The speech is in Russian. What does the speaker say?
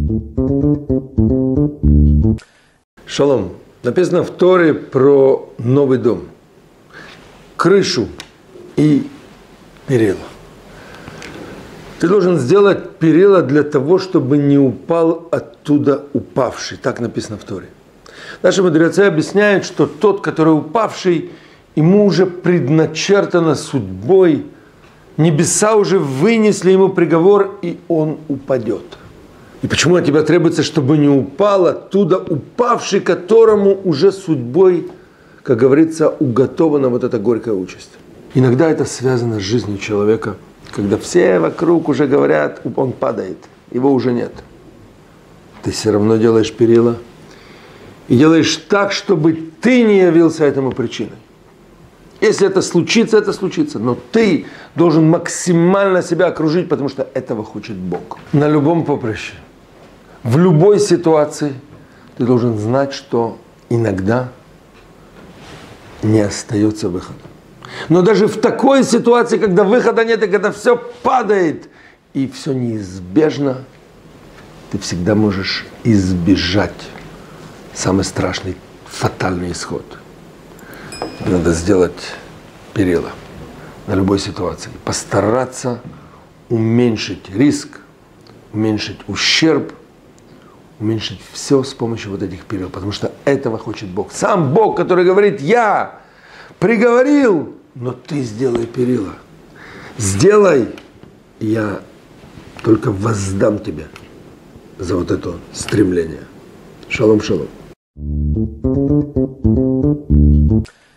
Шалом. Написано в Торе про новый дом. Крышу и перила. Ты должен сделать перила для того, чтобы не упал оттуда упавший. Так написано в Торе. Наши мудрецы объясняют, что тот, который упавший, ему уже предначертано судьбой. Небеса уже вынесли ему приговор, и он упадет. И почему от тебя требуется, чтобы не упал оттуда упавший, которому уже судьбой, как говорится, уготована вот эта горькая участь. Иногда это связано с жизнью человека, когда все вокруг уже говорят, он падает, его уже нет. Ты все равно делаешь перила и делаешь так, чтобы ты не явился этому причиной. Если это случится, но ты должен максимально себя окружить, потому что этого хочет Бог. На любом поприще, в любой ситуации ты должен знать, что иногда не остается выхода. Но даже в такой ситуации, когда выхода нет, и когда все падает, и все неизбежно, ты всегда можешь избежать самый страшный, фатальный исход. Надо сделать перила на любой ситуации. Постараться уменьшить риск, уменьшить ущерб, уменьшить все с помощью вот этих перил. Потому что этого хочет Бог. Сам Бог, который говорит, я приговорил, но ты сделай перила. Сделай, я только воздам тебе за вот это стремление. Шалом, шалом.